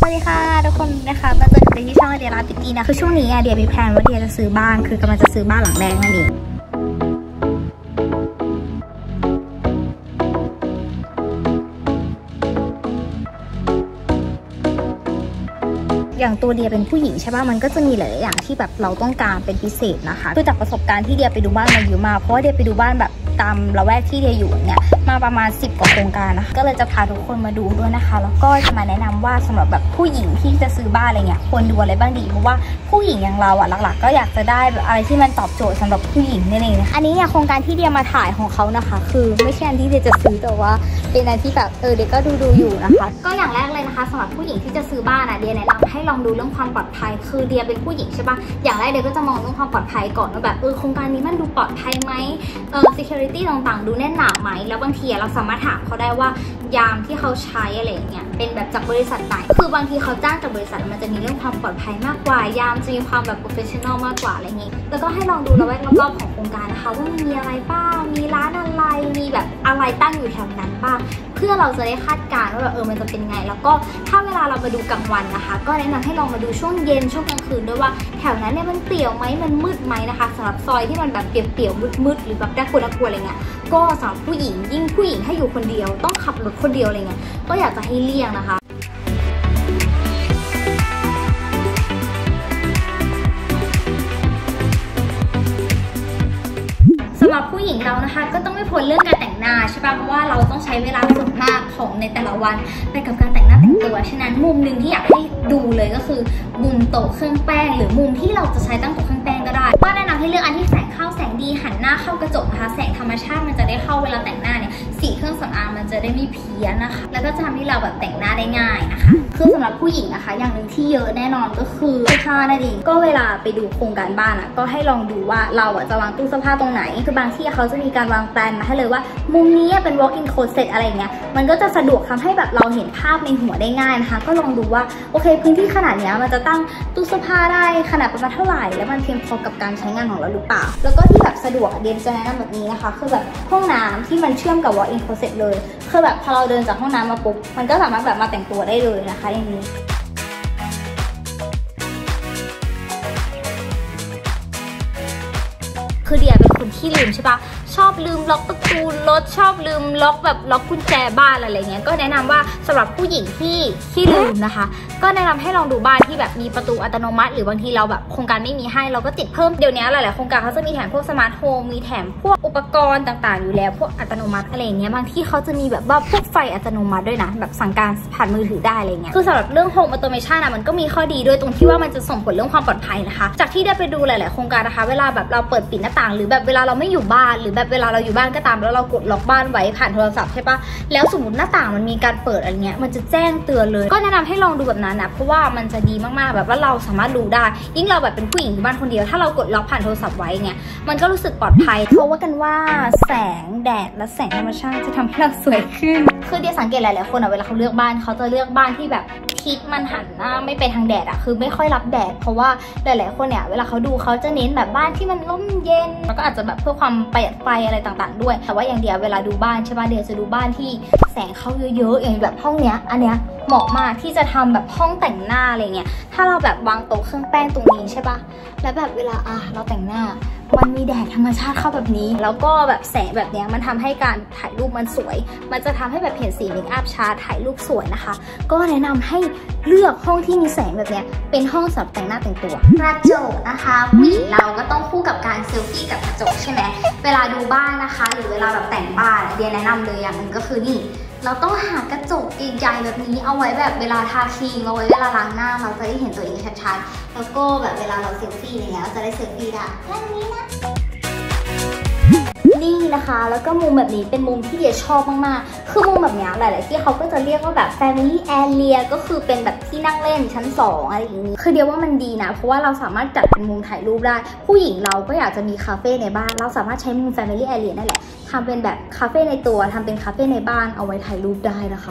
วัสดีค่ะทุกคนนะคะมาเจอกันที่ช่องเดียร์ติตี้นะคือช่วงนี้เดียมีแพลนว่าเดียจะซื้อบ้านคือกำลังจะซื้อบ้านหลังแรกนั่นเองอย่างตัวเดียเป็นผู้หญิงใช่ป่ะมันก็จะมีหลายอย่างที่แบบเราต้องการเป็นพิเศษนะคะคือจากประสบการณ์ที่เดียไปดูบ้านมาเยอะมากเพราะว่าเดียไปดูบ้านแบบตามละแวกที่เดียอยู่เนี่ยมาประมาณ10 กว่าโครงการนะคะก็เลยจะพาทุกคนมาดูด้วยนะคะแล้วก็จะมาแนะนำว่าสำหรับแบบผู้หญิงที่จะซื้อบ้านอะไรเงี้ยควรดูอะไรบ้างดีเพราะว่าผู้หญิงอย่างเราอะหลักๆก็อยากจะได้แบบอะไรที่มันตอบโจทย์สำหรับผู้หญิงนั่นเองนะอันนี้เนี่ยโครงการที่เดียมาถ่ายของเขานะคะคือไม่ใช่อันที่เดียจะซื้อแต่ว่าเป็นอันที่แบบเดียก็ดูอยู่นะคะก็อย่างแรกเลยนะคะสำหรับผู้หญิงที่จะซื้อบ้านอะเดียแนะนำให้ลองดูเรื่องความปลอดภัยคือเดียเป็นผู้หญิงใช่ปะอย่างแรกเดียก็จะมองเรื่องความปลอดภัยก่อนว่าแบบโครงการนี้มันดูปลอดภัยไหมsecurity ต่างๆดูแน่นหนาไหมแล้วบางทีเราสามารถถามเขาได้ว่ายามที่เขาใช้อะไรอย่างเงี้ยเป็นแบบจากบริษัทไหนคือบางทีเขาจ้างจากบริษัทมันจะมีเรื่องความปลอดภัยมากกว่ายามจะมีความแบบ professional มากกว่าอะไรอย่างงี้แล้วก็ให้ลองดูระแวกรอบๆของโครงการนะคะว่ามันมีอะไรบ้างมีร้านอะไรมีแบบอะไรตั้งอยู่แถวนั้นบ้างเพื่อเราจะได้คาดการณ์ว่าแบบมันจะเป็นไงแล้วก็ถ้าเวลาเรามาดูกลางวันนะคะก็แนะนำให้ลองมาดูช่วงเย็นช่วงกลางคืนด้วยว่าแถวนั้นเนี่ยมันเปลี่ยวไหมมันมืดไหมนะคะสำหรับซอยที่มันแบบเปลี่ยวมืดหรือแบบน่ากลัวอะไรเงี้ยก็สำหรับผู้หญิงยิ่งผู้หญิงถ้าอยู่คนเดียวต้องขับรถคนเดียวอะไรเงี้ยก็อยากจะให้เลี่ยงนะคะสำหรับผู้หญิงเรานะคะก็ต้องไม่พ้นเรื่องการแต่งหน้าใช่ป่ะเพราะว่าเราต้องใช้เวลาส่วนมากของในแต่ละวันไปกับการแต่งหน้าแต่งตัวฉะนั้นมุมหนึ่งที่อยากให้ดูเลยก็คือมุมโต๊ะเครื่องแป้งหรือมุมที่เราจะใช้ตั้งโต๊ะเครื่องแป้งก็ได้ก็แนะนำให้เลือกอันที่แสงเข้าแสงดีหันหน้าเข้ากระจกนะคะแสงธรรมชาติมันจะได้เข้าเวลาแต่งหน้าเนี่ยสีเครื่องสำอางมันจะได้ไม่เพี้ยนนะคะแล้วก็จะทำให้เราแบบแต่งหน้าได้ง่ายนะคะคือสำหรับผู้หญิงนะคะอย่างหนึ่งที่เยอะแน่นอนก็คือเสื้อผ้านั่นเองก็เวลาไปดูโครงการบ้านก็ให้ลองดูว่าเราจะวางตู้เสื้อผ้าตรงไหนคือบางที่เขาจะมีการวางแปลนมาให้เลยว่ามุมนี้เป็น walk in closet อะไรเงี้ยมันก็จะสะดวกทำให้แบบเราเห็นภาพในหัวได้ง่ายนะคะก็ลองดูว่าโอเคพื้นที่ขนาดนี้มันจะตั้งตู้เสื้อผ้าได้ขนาดประมาณเท่าไหร่แล้วมันเพียงพอกับการใช้งานของเราหรือเปล่าแล้วก็ที่แบบสะดวกเดียนจะแนะนำแบบนี้นะคะคือแบบห้องน้ำที่มันเชื่อมกับ walk in closet เลยคือแบบพอเราเดินจากห้องน้ำมาปุ๊บมันก็สามารถแบบมาแต่งตัวได้เลยนะคะอย่างนี้คือเดียเป็นคนที่ลืมใช่ปะชอบลืมล็อกประตูรถชอบลืมล็อกแบบล็อกกุญแจบ้านอะไรเงี้ยก็แนะนำว่าสำหรับผู้หญิงที่ลืมนะคะก็แนะนำให้ลองดูบ้านที่แบบมีประตูอัตโนมัติหรือบางทีเราแบบโครงการไม่มีให้เราก็ติดเพิ่มเดี๋ยวนี้หลายๆโครงการเขาจะมีแถมพวกสมาร์ทโฮมมีแถมพวกอุปกรณ์ต่างๆอยู่แล้วพวกอัตโนมัติอะไรเงี้ยบางที่เขาจะมีแบบว่าพวกไฟอัตโนมัติด้วยนะแบบสั่งการผ่านมือถือได้อะไรเงี้ยคือสำหรับเรื่องโฮมออโตเมชันมันก็มีข้อดีด้วยตรงที่ว่ามันจะส่งผลเรื่องความปลอดภัยนะคะจากที่ได้ไปดูหลายๆโครงการนะคะเวลาแบบเราเปิดปิดหน้าต่างหรือแบบเวลาเราไม่อยู่บ้านหรือแบบเวลาเราอยู่บ้านก็ตามแล้วเรากดล็อกบ้านไว้ผ่านโทรศัพท์ใช่ปะแล้วสมมติหน้าต่างมันมีการเปิดอะไรเงี้ยมันจะแจ้งเตือนเลยก็แนะนำให้ลองดูแบบนั้นนะเพราะว่ามันจะดีมากๆแบบว่าเราสามารถดูได้ยิ่งเราแบบเป็นผู้หญิงอยู่บ้านคนเดียวถ้าเรากดล็อกผ่านโทรศัพท์ไว้เนี่ยมันก็รู้สึกปลอดภัยเพราะว่ากันว่าแสงแดดและแสงธรรมชาติจะทำให้เราสวยขึ้นคือเดียสังเกตหลายๆคนเวลาเขาเลือกบ้านเขาจะเลือกบ้านที่แบบทิศมันหันหน้าไม่ไปทางแดดคือไม่ค่อยรับแดดเพราะว่าหลายๆคนเนี่ยเวลาเขาดูเขาจะเน้นแบบบ้านที่มันร่มเย็นแล้วก็อาจจะแบบเพื่อความประหยัดไฟอะไรต่างๆด้วยแต่ว่าอย่างเดียวเวลาดูบ้านใช่ป่ะเดียจะดูบ้านที่แสงเข้าเยอะๆอย่างแบบห้องเนี้ยอันเนี้ยเหมาะมากที่จะทำแบบห้องแต่งหน้าอะไรเงี้ยถ้าเราแบบวางโต๊ะเครื่องแป้งตรงนี้ใช่ป่ะแล้วแบบเวลาเราแต่งหน้ามันมีแดดธรรมชาติเข้าแบบนี้แล้วก็แบบแสงแบบนี้มันทำให้การถ่ายรูปมันสวยมันจะทำให้แบบเห็นสีเมคอัพชัดถ่ายรูปสวยนะคะก็แนะนำให้เลือกห้องที่มีแสงแบบนี้เป็นห้องสำหรับแต่งหน้าแต่งตัวกระจกนะคะผู้หญิงเราก็ต้องคู่กับการเซลฟี่กับกระจกใช่ไหมเวลาดูบ้านนะคะหรือเวลาแบบแต่งบ้านเดียแนะนำเลยอย่างหนึ่งก็คือนี่เราต้องหากระจกใหญ่ๆแบบนี้เอาไว้แบบเวลาทาครีมเอาไว้เวลาล้างหน้าเราจะได้เห็นตัวเองชัดๆแล้วก็แบบเวลาเราเซลฟี่อะไรเงี้ยเราจะได้เซลฟี่ได้แบบนี้นะนี่นะคะแล้วก็มุมแบบนี้เป็นมุมที่เดียชอบมากๆคือมุมแบบนี้หลายๆที่เขาก็จะเรียกว่าแบบ family area ก็คือเป็นแบบที่นั่งเล่นชั้น2อะไรอย่างนี้คือเดียว่ามันดีนะเพราะว่าเราสามารถจัดเป็นมุมถ่ายรูปได้ผู้หญิงเราก็อยากจะมีคาเฟ่ในบ้านเราสามารถใช้มุม family area นั่นแหละทำเป็นแบบคาเฟ่ในตัวทำเป็นคาเฟ่ในบ้านเอาไว้ถ่ายรูปได้นะคะ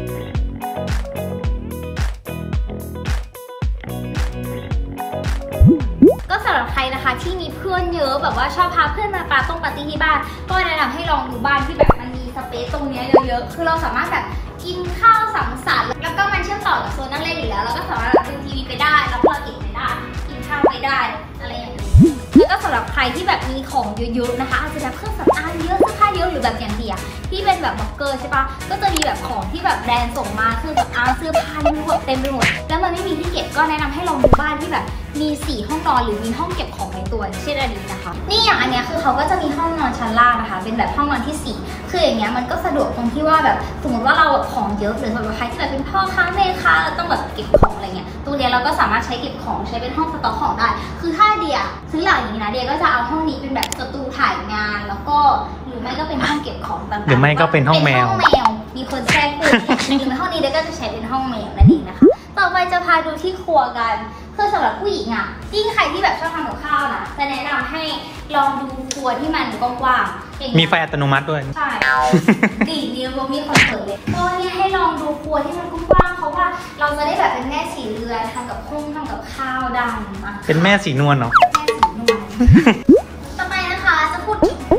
ก็สำหรับใครนะคะที่มีเพื่อนเยอะแบบว่าชอบพาเพื่อนมาปาร์ตี้ที่บ้านก็แนะนำให้ลองดูบ้านที่แบบมันมีสเปซตรงนี้เยอะๆคือเราสามารถแบบกินข้าวสังสรรค์แล้วก็มันเชื่อมต่อกับโซนนั่งเล่นอยู่แล้วเราก็สามารถดูทีวีไปได้รับเราติดไปได้กินข้าวไปได้อะไรอย่างนี้แล้วก็สำหรับใครที่แบบมีของเยอะๆนะคะอาจจะแบบเครื่องสำอางเยอะเสื้อผ้าเยอะหรือแบบอย่างเดียที่เป็นแบบบล็อกเกอร์ใช่ปะก็จะมีแบบของที่แบบแบรนด์ส่งมาเครื่องสำอางเสื้อผ้าทั้งหมดเต็มไปหมดแล้วมันไม่มีที่เก็บก็แนะนำให้ลองดูบ้านที่แบบมี4ห้องนอนหรือมีห้องเก็บของในตัวเช่นอันนี้นะคะนี่อย่างอันเนี้ยคือเขาก็จะมีห้องนอนชั้นล่างนะคะเป็นแบบห้องนอนที่4คืออย่างเงี้ยมันก็สะดวกตรงที่ว่าแบบสมมติว่าเราของเยอะหรือสำหรับใครที่แบบเป็นพ่อค้าแม่ค้าเราต้องแบบเก็บของอะไรเงี้ยตรงนี้เราก็สามารถใช้เก็บของใช้เป็นห้องสต็อกของได้คือถ้าเดียซื้ออย่างนี้นะเดียก็จะเอาห้องนี้เป็นแบบสตูถ่ายงานแล้วก็หรือไม่ก็เป็นห้องเก็บของต่างๆหรือไม่ก็เป็นห้องแมวมีคนแทรกพูดหรือห้องนี้เดียก็จะใช้เป็นห้องแมวนั่นเองนะคะต่อไปจะพาดูที่ครัวกันคือสำหรับผู้หญิงอ่ะยิ่งใครที่แบบชอบทำกับข้าวนะจะแนะนำให้ลองดูครัวที่มันกว้างๆมีไฟอัตโนมัติด้วยใช่ดีนี่เรามีคอนเสิร์ตเลยก็เนี่ยให้ลองดูครัวที่มันกว้างๆเพราะว่าเราจะได้แบบเป็นแม่สีเรือนทำกับข้าวทำกับข้าวได้เป็นแม่สีนวลเนาะแม่สีนวลต่อไปนะคะจะพูด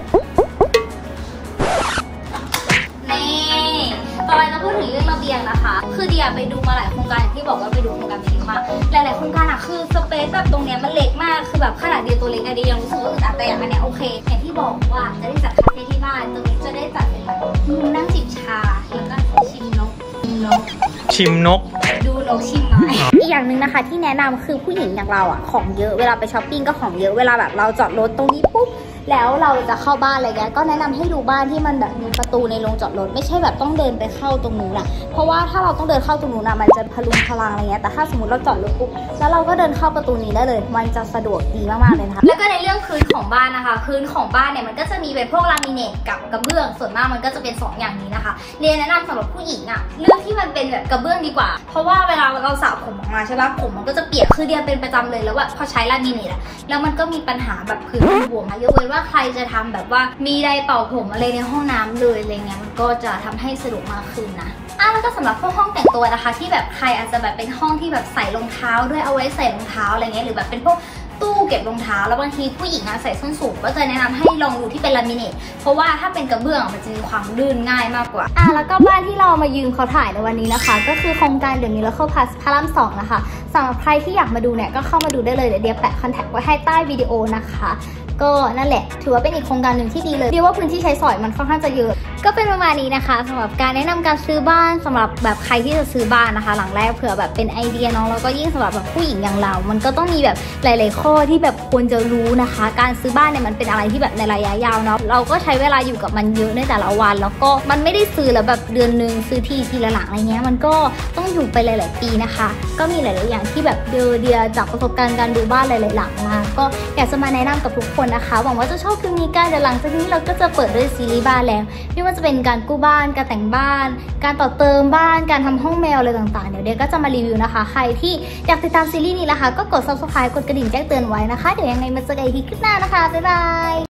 ต่อไปจะพูดถึงเรื่องระเบียงนะคะคือเดียไปดูมาหลายโครงการอย่างที่บอกว่าไปดูโครงการเยอะมากหลายๆโครงการอะคือสเปซแบบตรงเนี้ยมันเล็กมากคือแบบขนาดเดียตัวเล็กอะเดียยังรู้สึกว่าอึดอัดแต่อย่างอันเนี้ยโอเคอย่างที่บอกว่าจะได้จัดคาเฟ่ที่บ้านตรงนี้จะได้จัดเป็นแบบมุมนั่งจิบชาแล้วก็ชิมนกดูนกชิมไม้อีกอย่างหนึ่งนะคะที่แนะนำคือผู้หญิงอย่างเราอะของเยอะเวลาไปช้อปปิ้งก็ของเยอะเวลาแบบเราจอดรถตรงนี้ปุ๊บแล้วเราจะเข้าบ้านอะไรเงี้ยก็แนะนำให้ดูบ้านที่มันแบบมีประตูในโรงจอดรถไม่ใช่แบบต้องเดินไปเข้าตรงนู้นนะเพราะว่าถ้าเราต้องเดินเข้าตรงนู้นนะมันจะพลุงพลังอะไรเงี้ยแต่ถ้าสมมติเราจอดรถปุ๊บแล้วเราก็เดินเข้าประตูนี้ได้เลยมันจะสะดวกดีมากๆเลยนะคะแล้วก็ในเรื่องพื้นของบ้านนะคะพื้นของบ้านเนี่ยมันก็จะมีเป็นพวกลามิเนตกับกระเบื้องส่วนมากมันก็จะเป็น2อย่างนี้นะคะเรียนแนะนำสำหรับผู้หญิงอะเรื่องที่มันเป็นแบบกระเบื้องดีกว่าเพราะว่าเวลาเราสระผมออกมาใช่ปะผมมันก็จะเปียกคือเดียเป็นประจำเลยแล้วแบบพอใช้ลามิเนตอะแล้วมันก็มีปัญหาแบบพื้นบวมยกเว้นว่าใครจะทำแบบว่ามีไดร์เป่าผมอะไรในห้องน้ำเลยอะไรเงี้ยมันก็จะทำให้สะดวกมากขึ้นนะแล้วก็สำหรับพวกห้องแต่งตัวนะคะที่แบบใครอาจจะแบบเป็นห้องที่แบบใส่รองเท้าด้วยเอาไว้ใส่รองเท้าอะไรเงี้ยหรือแบบเป็นพวกตู้เก็บรองเท้าแล้วบางทีผู้หญิงใส่ส้นสูงก็จะแนะนำให้ลองดูที่เป็นลามิเนตเพราะว่าถ้าเป็นกระเบื้องมันจะมีความลื่นง่ายมากกว่าแล้วก็บ้านที่เรามายืมเขาถ่ายในวันนี้นะคะก็คือโครงการเดี๋ยวนี้เราเข้าพาสพาราม2นะคะสำหรับใครที่อยากมาดูเนี่ยก็เข้ามาดูได้เลยเดี๋ยวเดียแปะคอนแทคไว้ให้ใต้วิดีโอนะคะก็นั่นแหละถือว่าเป็นอีกโครงการหนึ่งที่ดีเลยเรียกว่าพื้นที่ใช้สอยมันค่อนข้างจะเยอะก็เป็นประมาณนี้นะคะสำหรับการแนะนำการซื้อบ้านสำหรับแบบใครที่จะซื้อบ้านนะคะหลังแรกเผื่อแบบเป็นไอเดียน้องแล้วก็ยิ่งสำหรับแบบผู้หญิงอย่างเรามันก็ต้องมีแบบหลายๆข้อที่แบบควรจะรู้นะคะการซื้อบ้านเนี่ยมันเป็นอะไรที่แบบในระยะยาวเนาะเราก็ใช้เวลาอยู่กับมันเยอะในแต่ละวันแล้วก็มันไม่ได้ซื้อแล้วแบบเดือนนึงซื้อทีละหลังอะไรเงี้ยมันก็ต้องอยู่ไปหลายๆปีนะคะก็มีหลายๆอย่างที่แบบเดียจากประสบการณ์การดูบ้านหลายๆหลังมาก็อยากจะมาแนะนำกับทุกคนนะคะหวังว่าจะชอบคลิปนี้กันเดี๋ยวหลังจากนี้เราก็จะเปิดด้วยซีรีส์บ้านแล้วไม่ว่าจะเป็นการกู้บ้านการแต่งบ้านการต่อเติมบ้านการทำห้องแมวอะไรต่างๆเดี๋ยวก็จะมารีวิวนะคะใครที่อยากติดตามซีรีส์นี้นะคะก็กด subscribe กดกระดิ่งแจ้งเตือนไว้นะคะเดี๋ยวยังไงมาเจอกันอีกคลิปหน้านะคะบ๊ายบาย